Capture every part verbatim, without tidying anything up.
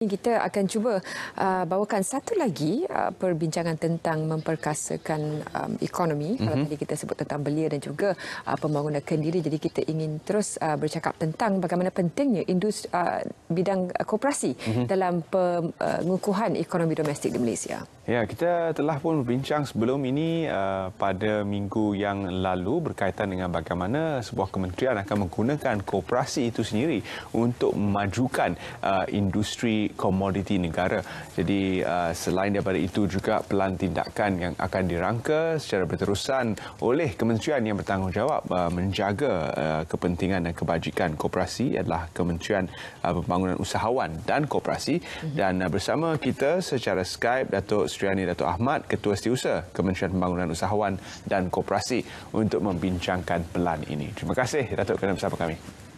Kita akan cuba uh, bawakan satu lagi uh, perbincangan tentang memperkasakan um, ekonomi. Mm-hmm. Kalau tadi kita sebut tentang belia dan juga uh, pembangunan kendiri, jadi kita ingin terus uh, bercakap tentang bagaimana pentingnya industri uh, bidang uh, koperasi mm-hmm. dalam pengukuhan ekonomi domestik di Malaysia. Ya, kita telah pun berbincang sebelum ini uh, pada minggu yang lalu berkaitan dengan bagaimana sebuah kementerian akan menggunakan koperasi itu sendiri untuk memajukan uh, industri komoditi negara. Jadi uh, selain daripada itu juga pelan tindakan yang akan dirangka secara berterusan oleh kementerian yang bertanggungjawab uh, menjaga uh, kepentingan dan kebajikan koperasi adalah Kementerian uh, Pembangunan Usahawan dan Koperasi. Mm-hmm. Dan uh, bersama kita secara Skype Datuk Sriani Datuk Ahmad, Ketua Setiausaha Kementerian Pembangunan Usahawan dan Koperasi untuk membincangkan pelan ini. Terima kasih Datuk kerana bersama kami.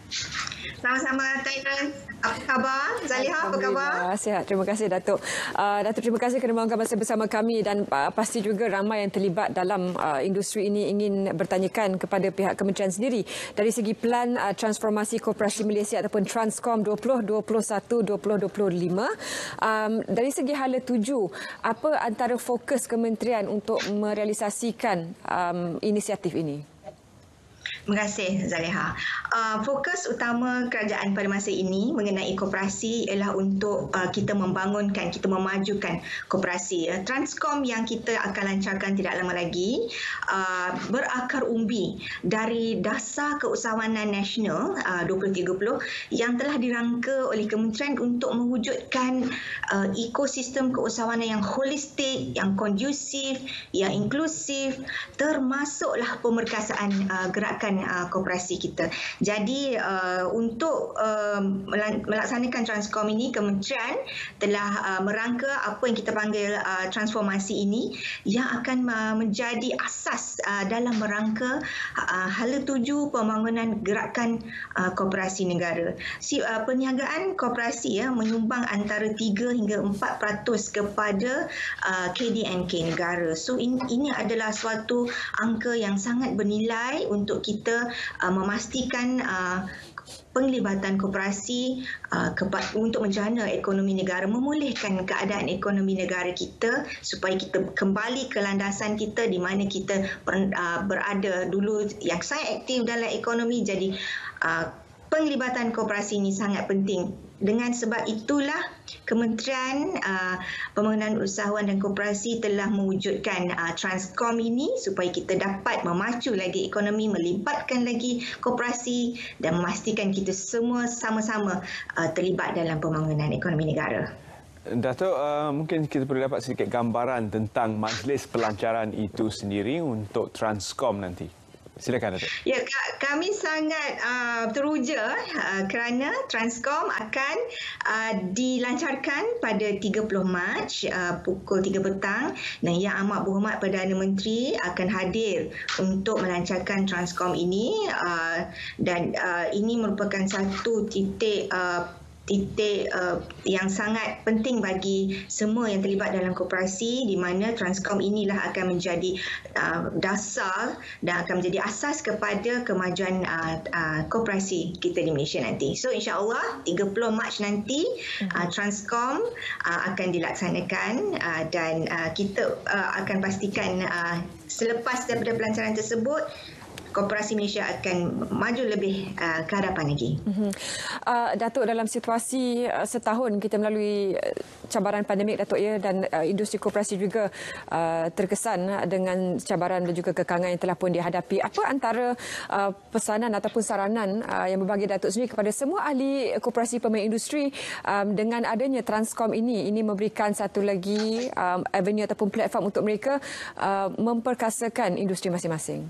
Sama-sama, Taina. Apa khabar? Zaliha, apa khabar? Sihat. Terima kasih, Datuk. Uh, Datuk, terima kasih kerana meluangkan masa bersama kami dan uh, pasti juga ramai yang terlibat dalam uh, industri ini ingin bertanyakan kepada pihak kementerian sendiri dari segi pelan uh, transformasi koperasi Malaysia ataupun Transcom dua ribu dua puluh satu dua ribu dua puluh lima. Um, dari segi hala tuju, apa antara fokus kementerian untuk merealisasikan um, inisiatif ini? Terima kasih, Zaliha. Uh, fokus utama kerajaan pada masa ini mengenai koperasi ialah untuk uh, kita membangunkan, kita memajukan koperasi. Uh, Transcom yang kita akan lancarkan tidak lama lagi uh, berakar umbi dari dasar keusahawanan nasional uh, dua ribu tiga puluh yang telah dirangka oleh kementerian untuk mewujudkan uh, ekosistem keusahawanan yang holistik, yang kondusif, yang inklusif, termasuklah pemerkasaan uh, gerakan Uh, koperasi kita. Jadi uh, untuk uh, melaksanakan Transcom ini, kementerian telah uh, merangka apa yang kita panggil uh, transformasi ini yang akan uh, menjadi asas uh, dalam merangka uh, hala tuju pembangunan gerakan uh, koperasi negara. Si, uh, perniagaan koperasi ya menyumbang antara tiga hingga empat peratus kepada uh, K D N K negara. So ini, ini adalah suatu angka yang sangat bernilai untuk kita kita uh, memastikan uh, penglibatan koperasi uh, untuk menjana ekonomi negara, memulihkan keadaan ekonomi negara kita supaya kita kembali ke landasan kita di mana kita per, uh, berada dulu yang sangat aktif dalam ekonomi. Jadi uh, penglibatan koperasi ini sangat penting. Dengan sebab itulah Kementerian uh, Pembangunan Usahawan dan Koperasi telah mewujudkan uh, Transcom ini supaya kita dapat memacu lagi ekonomi, melibatkan lagi koperasi dan memastikan kita semua sama-sama uh, terlibat dalam pembangunan ekonomi negara. Datuk, uh, mungkin kita perlu dapat sedikit gambaran tentang majlis pelancaran itu sendiri untuk Transcom nanti. Silakan, Datuk. Ya, kami sangat uh, teruja uh, kerana Transcom akan uh, dilancarkan pada tiga puluh Mac uh, pukul tiga petang dan Yang Amat Berhormat Perdana Menteri akan hadir untuk melancarkan Transcom ini uh, dan uh, ini merupakan satu titik uh, titik uh, yang sangat penting bagi semua yang terlibat dalam koperasi, di mana Transcom inilah akan menjadi uh, dasar dan akan menjadi asas kepada kemajuan uh, uh, koperasi kita di Malaysia nanti. So insya-Allah tiga puluh Mac nanti uh, Transcom uh, akan dilaksanakan uh, dan uh, kita uh, akan pastikan uh, selepas daripada pelancaran tersebut koperasi Malaysia akan maju lebih uh, ke hadapan lagi. Mm-hmm. Uh, Datuk, dalam situasi uh, setahun kita melalui uh, cabaran pandemik, Datuk, ya, dan uh, industri koperasi juga uh, terkesan dengan cabaran dan juga kekangan yang telah pun dihadapi. Apa antara uh, pesanan ataupun saranan uh, yang berbagi Datuk sendiri kepada semua ahli koperasi pemain industri um, dengan adanya Transcom ini, ini memberikan satu lagi um, avenue ataupun platform untuk mereka uh, memperkasakan industri masing-masing?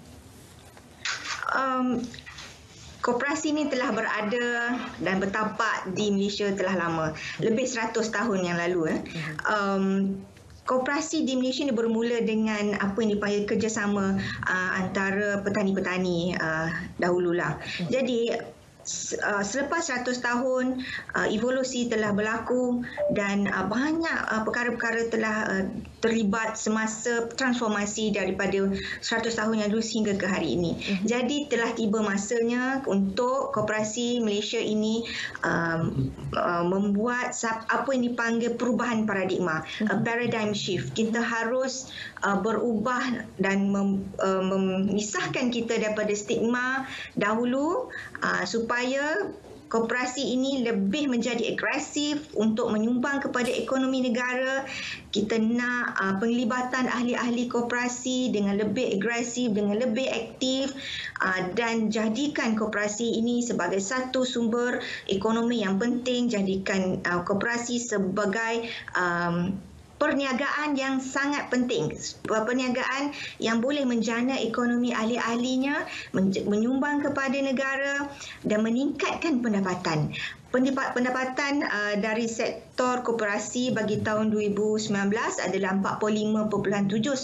Um, koperasi ini telah berada dan bertapak di Malaysia telah lama, lebih seratus tahun yang lalu. Eh. Um, koperasi di Malaysia ini bermula dengan apa yang dipanggil kerjasama uh, antara petani-petani uh, dahululah. Jadi Uh, selepas seratus tahun uh, evolusi telah berlaku dan uh, banyak uh, perkara-perkara telah uh, terlibat semasa transformasi daripada seratus tahun yang dulu sehingga ke hari ini. Mm-hmm. Jadi telah tiba masanya untuk koperasi Malaysia ini um, uh, membuat apa yang dipanggil perubahan paradigma, mm-hmm. a paradigm shift. Kita harus uh, berubah dan mem, uh, memisahkan kita daripada stigma dahulu uh, supaya koperasi ini lebih menjadi agresif untuk menyumbang kepada ekonomi negara. Kita nak uh, penglibatan ahli-ahli koperasi dengan lebih agresif, dengan lebih aktif uh, dan jadikan koperasi ini sebagai satu sumber ekonomi yang penting. Jadikan uh, koperasi sebagai um, perniagaan yang sangat penting, perniagaan yang boleh menjana ekonomi ahli-ahlinya, menyumbang kepada negara dan meningkatkan pendapatan. Pendapatan uh, dari sektor koperasi bagi tahun dua ribu sembilan belas adalah empat puluh lima perpuluhan tujuh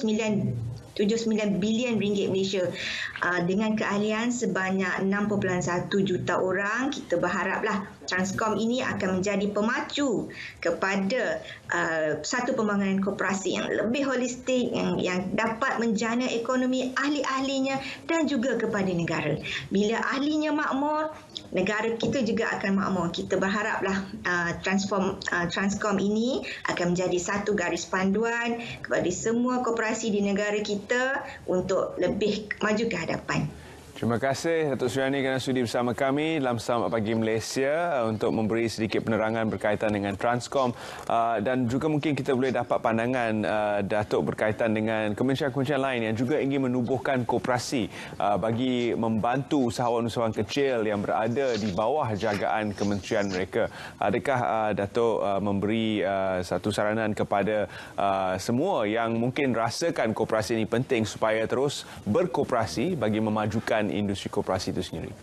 sembilan bilion ringgit Malaysia. Uh, dengan keahlian sebanyak enam perpuluhan satu juta orang, kita berharaplah Transcom ini akan menjadi pemacu kepada uh, satu pembangunan koperasi yang lebih holistik, yang, yang dapat menjana ekonomi ahli-ahlinya dan juga kepada negara. Bila ahlinya makmur, negara kita juga akan makmur. Kita berharaplah uh, transform, uh, Transcom ini akan menjadi satu garis panduan kepada semua koperasi di negara kita untuk lebih maju ke hadapan. Terima kasih Datuk Sri Yani kerana sudi bersama kami dalam Selamat Pagi Malaysia untuk memberi sedikit penerangan berkaitan dengan Transcom dan juga mungkin kita boleh dapat pandangan Datuk berkaitan dengan kementerian-kementerian lain yang juga ingin menubuhkan koperasi bagi membantu usahawan-usahawan kecil yang berada di bawah jagaan kementerian mereka. Adakah Datuk memberi satu saranan kepada semua yang mungkin rasakan koperasi ini penting supaya terus berkoperasi bagi memajukan industri koperasi itu sendiri?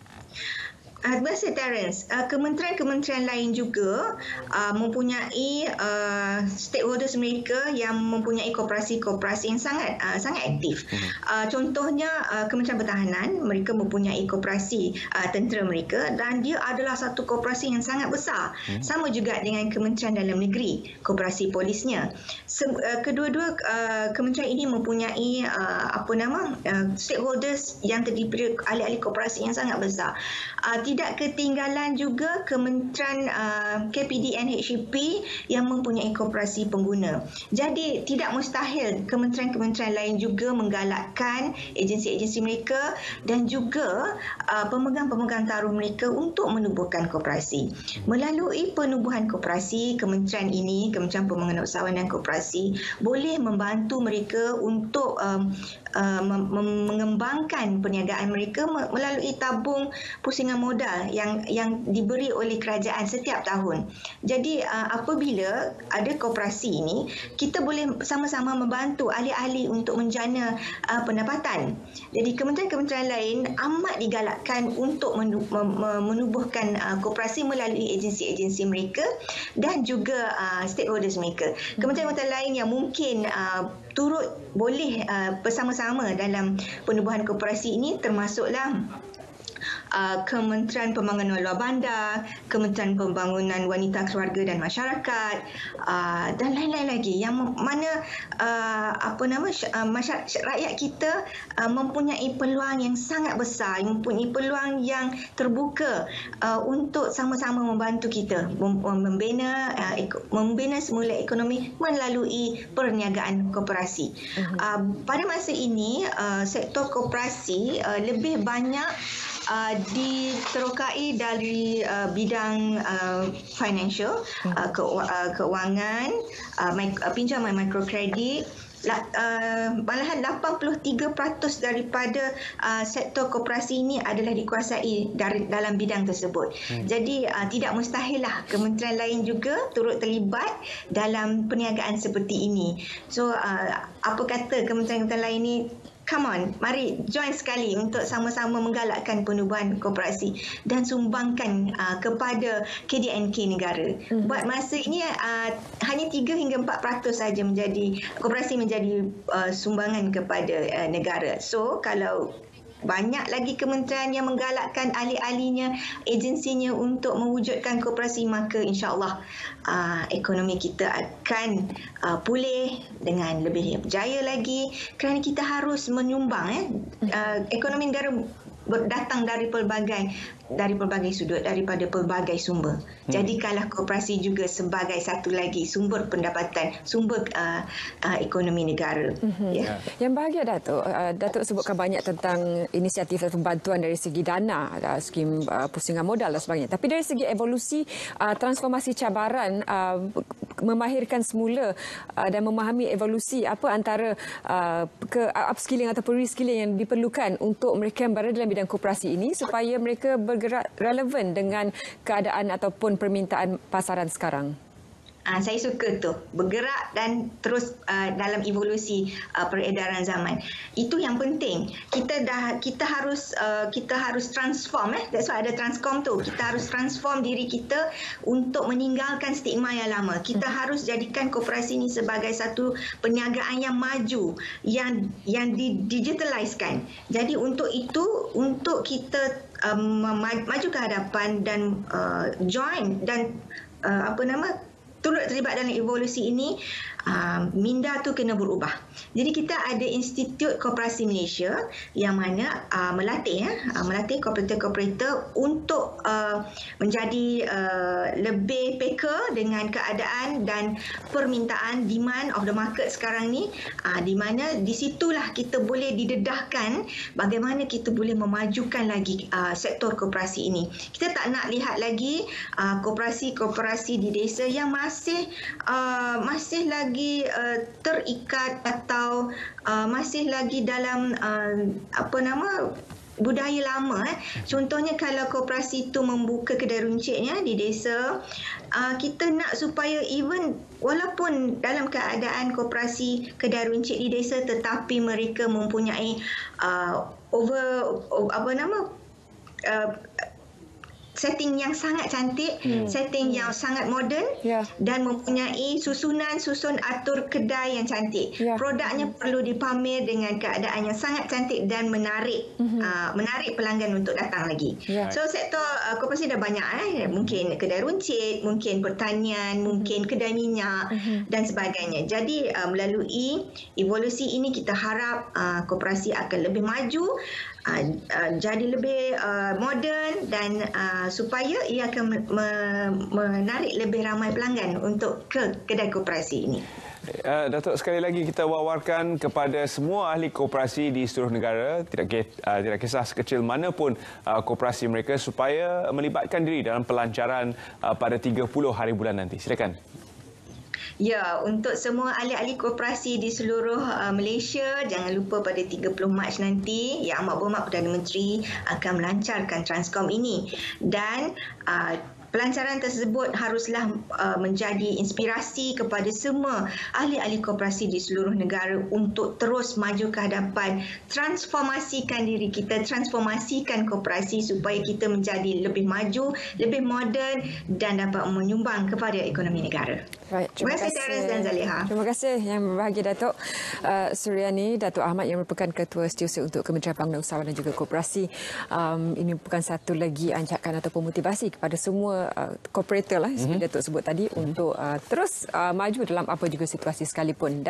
Terima kasih Terence. Uh, kementerian-kementerian lain juga uh, mempunyai uh, stakeholders mereka yang mempunyai koperasi-koperasi yang sangat uh, sangat aktif. Uh, contohnya uh, Kementerian Pertahanan, mereka mempunyai koperasi uh, tentera mereka dan dia adalah satu koperasi yang sangat besar. Hmm. Sama juga dengan Kementerian Dalam Negeri, koperasi polisnya. Se- uh, kedua-dua uh, kementerian ini mempunyai uh, apa nama uh, stakeholders yang terdiri ahli-ahli koperasi yang sangat besar. Uh, Tidak ketinggalan juga Kementerian uh, K P D N H E P yang mempunyai koperasi pengguna. Jadi tidak mustahil kementerian-kementerian lain juga menggalakkan agensi-agensi mereka dan juga uh, pemegang-pemegang taruh mereka untuk menubuhkan koperasi. Melalui penubuhan koperasi, kementerian ini, Kementerian Pembangunan Usahawan dan Koperasi, boleh membantu mereka untuk um, uh, mengembangkan perniagaan mereka melalui tabung pusingan modal yang yang diberi oleh kerajaan setiap tahun. Jadi uh, apabila ada koperasi ini, kita boleh sama-sama membantu ahli-ahli untuk menjana uh, pendapatan. Jadi kementerian-kementerian lain amat digalakkan untuk menubuhkan uh, koperasi melalui agensi-agensi mereka dan juga uh, stakeholders mereka. Kementerian-kementerian lain yang mungkin uh, turut boleh uh, bersama-sama dalam penubuhan koperasi ini termasuklah Uh, Kementerian Pembangunan Luar Bandar, Kementerian Pembangunan Wanita, Keluarga dan Masyarakat uh, dan lain-lain lagi yang mana uh, apa nama uh, masyarakat rakyat kita uh, mempunyai peluang yang sangat besar, mempunyai peluang yang terbuka uh, untuk sama-sama membantu kita mem- membina uh, eko- membina semula ekonomi melalui perniagaan koperasi. Uh-huh. Uh, pada masa ini uh, sektor koperasi uh, lebih banyak Uh, diterokai dari uh, bidang uh, financial, uh, ke, uh, keuangan, uh, mik- uh, pinjaman mikrokredit. La, uh, malahan lapan puluh tiga peratus daripada uh, sektor koperasi ini adalah dikuasai dari dalam bidang tersebut. Hmm. Jadi uh, tidak mustahillah kementerian lain juga turut terlibat dalam perniagaan seperti ini. So uh, apa kata kementerian-kementerian lain ini, come on, mari join sekali untuk sama-sama menggalakkan penubuhan koperasi dan sumbangkan uh, kepada K D N K negara. Hmm. Buat masa ini uh, hanya tiga hingga empat peratus saja menjadi koperasi menjadi uh, sumbangan kepada uh, negara. So kalau banyak lagi kementerian yang menggalakkan ahli-ahlinya, agensinya untuk mewujudkan koperasi, maka insya-Allah uh, ekonomi kita akan uh, pulih dengan lebih berjaya lagi, kerana kita harus menyumbang eh uh, ekonomi negara datang dari pelbagai dari pelbagai sudut, daripada pelbagai sumber. Hmm. Jadikanlah koperasi juga sebagai satu lagi sumber pendapatan, sumber uh, uh, ekonomi negara. Hmm. Ya. Yang bahagia Datuk, uh, Datuk sebutkan banyak tentang inisiatif atau bantuan dari segi dana, uh, skim uh, pusingan modal dan sebagainya. Tapi dari segi evolusi uh, transformasi cabaran, uh, memahirkan semula uh, dan memahami evolusi apa antara uh, ke upskilling atau reskilling yang diperlukan untuk mereka yang berada dalam bidang koperasi ini supaya mereka bergerak relevan dengan keadaan ataupun permintaan pasaran sekarang. Uh, saya suka tu, bergerak dan terus uh, dalam evolusi uh, peredaran zaman. Itu yang penting. Kita dah kita harus uh, kita harus transform eh. That's why ada transcom tu. Kita harus transform diri kita untuk meninggalkan stigma yang lama. Kita hmm. harus jadikan koperasi ini sebagai satu perniagaan yang maju, yang yang didigitaliskan. Jadi untuk itu, untuk kita um, maju ke hadapan dan uh, join dan uh, apa nama turut terlibat dalam evolusi ini, uh, minda tu kena berubah. Jadi kita ada Institut Koperasi Malaysia yang mana uh, melatih ya, uh, melatih kooperator-kooperator untuk uh, menjadi uh, lebih peka dengan keadaan dan permintaan, demand of the market sekarang ni, uh, di mana di situlah kita boleh didedahkan bagaimana kita boleh memajukan lagi uh, sektor koperasi ini. Kita tak nak lihat lagi uh, koperasi-koperasi di desa yang masih masih uh, masih lagi uh, terikat atau uh, masih lagi dalam uh, apa nama budaya lama eh. Contohnya kalau koperasi itu membuka kedai runcitnya di desa, uh, kita nak supaya even walaupun dalam keadaan koperasi kedai runcit di desa tetapi mereka mempunyai uh, over, over apa nama uh, setting yang sangat cantik, hmm. setting yang sangat moden, yeah. dan mempunyai susunan susun atur kedai yang cantik. Yeah. Produknya perlu dipamer dengan keadaan yang sangat cantik dan menarik, mm-hmm. uh, menarik pelanggan untuk datang lagi. Yeah. So sektor uh, koperasi dah banyak eh, mungkin kedai runcit, mungkin pertanian, mm-hmm. mungkin kedai minyak, mm-hmm. dan sebagainya. Jadi uh, melalui evolusi ini kita harap uh, koperasi akan lebih maju, uh, uh, jadi lebih uh, moden dan uh, supaya ia akan me- menarik lebih ramai pelanggan untuk ke kedai koperasi ini. Uh, Datuk, sekali lagi kita wawarkan kepada semua ahli koperasi di seluruh negara, tidak uh, tidak kisah sekecil mana pun uh, koperasi mereka, supaya melibatkan diri dalam pelancaran uh, pada tiga puluh hari bulan nanti. Silakan. Ya, untuk semua ahli-ahli koperasi di seluruh uh, Malaysia, jangan lupa pada tiga puluh Mac nanti Yang Amat Berhormat Perdana Menteri akan melancarkan Transcom ini, dan uh, pelancaran tersebut haruslah uh, menjadi inspirasi kepada semua ahli-ahli koperasi di seluruh negara untuk terus maju ke hadapan, transformasikan diri kita, transformasikan koperasi supaya kita menjadi lebih maju, lebih moden dan dapat menyumbang kepada ekonomi negara. Baik, terima, terima kasih Terence dan Zaliha. Terima kasih yang berbahagia Datuk uh, Suryani, Datuk Ahmad yang merupakan Ketua Setiausaha untuk Kementerian Pembangunan Usahawan dan juga Koperasi. Um, ini bukan satu lagi anjakan ataupun motivasi kepada semua Uh, kooperator lah, seperti mm-hmm. Datuk sebut tadi, mm-hmm. untuk uh, terus uh, maju dalam apa juga situasi sekalipun.